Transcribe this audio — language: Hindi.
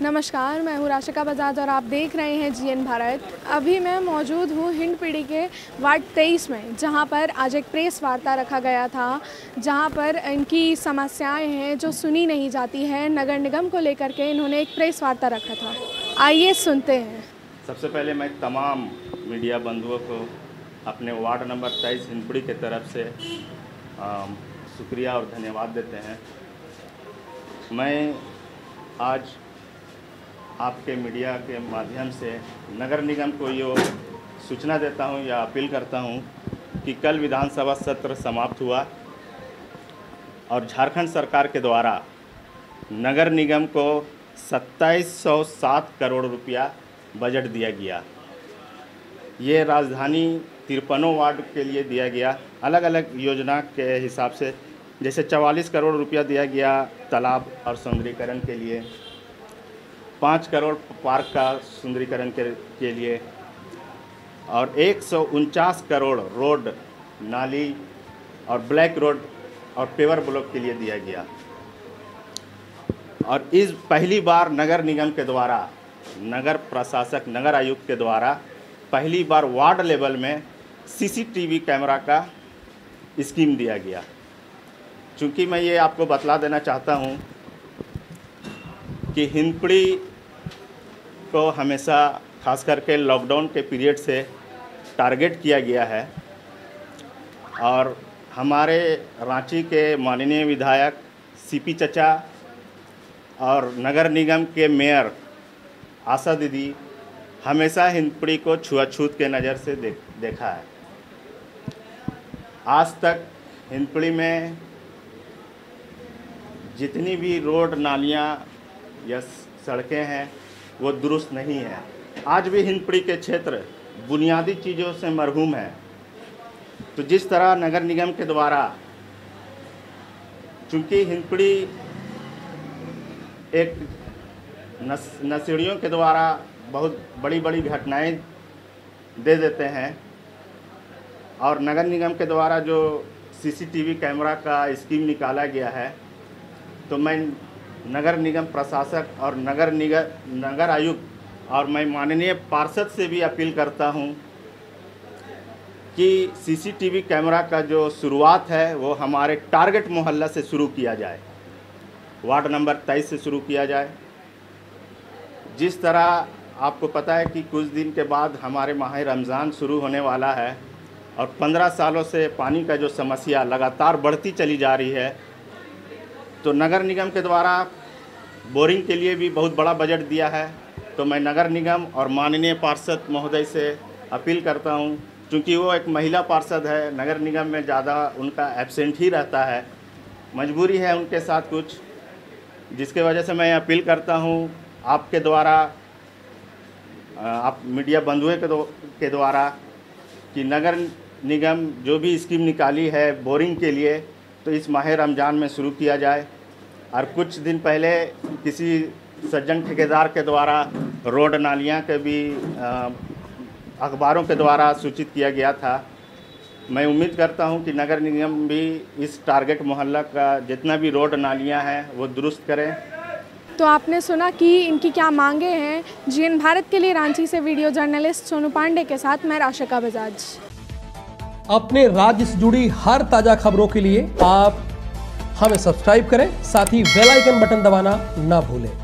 नमस्कार, मैं हूँ राशिका बजाज और आप देख रहे हैं जीएन भारत। अभी मैं मौजूद हूँ हिंदपीढ़ी के वार्ड 23 में, जहाँ पर आज एक प्रेस वार्ता रखा गया था, जहाँ पर इनकी समस्याएं हैं जो सुनी नहीं जाती है। नगर निगम को लेकर के इन्होंने एक प्रेस वार्ता रखा था। आइए सुनते हैं। सबसे पहले मैं तमाम मीडिया बंधुओं को अपने वार्ड नंबर 23 हिंदपीढ़ी की तरफ से शुक्रिया और धन्यवाद देते हैं। मैं आज आपके मीडिया के माध्यम से नगर निगम को ये सूचना देता हूं या अपील करता हूं कि कल विधानसभा सत्र समाप्त हुआ और झारखंड सरकार के द्वारा नगर निगम को 2707 करोड़ रुपया बजट दिया गया। ये राजधानी 53 वार्ड के लिए दिया गया। अलग अलग योजना के हिसाब से जैसे 44 करोड़ रुपया दिया गया तालाब और सुंदरीकरण के लिए, 5 करोड़ पार्क का सुंदरीकरण के लिए और 149 करोड़ रोड, नाली और ब्लैक रोड और पेवर ब्लॉक के लिए दिया गया। और इस पहली बार नगर निगम के द्वारा, नगर प्रशासक, नगर आयुक्त के द्वारा पहली बार वार्ड लेवल में सीसीटीवी कैमरा का स्कीम दिया गया। चूँकि मैं ये आपको बतला देना चाहता हूँ कि हिंदपीढ़ी को हमेशा खास करके लॉकडाउन के पीरियड से टारगेट किया गया है और हमारे रांची के माननीय विधायक सीपी चचा और नगर निगम के मेयर आशा दीदी हमेशा हिंदपीढ़ी को छुआछूत के नज़र से देखा है। आज तक हिंदपीढ़ी में जितनी भी रोड, नालियाँ या सड़कें हैं वो दुरुस्त नहीं है। आज भी हिंदपीढ़ी के क्षेत्र बुनियादी चीज़ों से मरहूम है। तो जिस तरह नगर निगम के द्वारा, चूँकि हिंदपीढ़ी एक नशेड़ियों के द्वारा बहुत बड़ी बड़ी घटनाएं दे देते हैं और नगर निगम के द्वारा जो सीसीटीवी कैमरा का स्कीम निकाला गया है, तो मैं नगर निगम प्रशासक और नगर आयुक्त और मैं माननीय पार्षद से भी अपील करता हूं कि सीसीटीवी कैमरा का जो शुरुआत है वो हमारे टारगेट मोहल्ला से शुरू किया जाए, वार्ड नंबर 23 से शुरू किया जाए। जिस तरह आपको पता है कि कुछ दिन के बाद हमारे माह रमज़ान शुरू होने वाला है और 15 सालों से पानी का जो समस्या लगातार बढ़ती चली जा रही है, तो नगर निगम के द्वारा बोरिंग के लिए भी बहुत बड़ा बजट दिया है। तो मैं नगर निगम और माननीय पार्षद महोदय से अपील करता हूं, क्योंकि वो एक महिला पार्षद है, नगर निगम में ज़्यादा उनका एब्सेंट ही रहता है, मजबूरी है उनके साथ कुछ, जिसके वजह से मैं अपील करता हूं आपके द्वारा, आप मीडिया बंधुओं के द्वारा कि नगर निगम जो भी स्कीम निकाली है बोरिंग के लिए, तो इस माह रमज़ान में शुरू किया जाए। और कुछ दिन पहले किसी सज्जन ठेकेदार के द्वारा रोड, नालियाँ के भी अखबारों के द्वारा सूचित किया गया था। मैं उम्मीद करता हूं कि नगर निगम भी इस टारगेट मोहल्ला का जितना भी रोड, नालियाँ हैं वो दुरुस्त करें। तो आपने सुना कि इनकी क्या मांगे हैं। जीएन भारत के लिए रांची से वीडियो जर्नलिस्ट सोनू पांडे के साथ मैं राशिका बजाज। अपने राज्य से जुड़ी हर ताजा खबरों के लिए आप हमें सब्सक्राइब करें, साथ ही बेल आइकन बटन दबाना ना भूलें।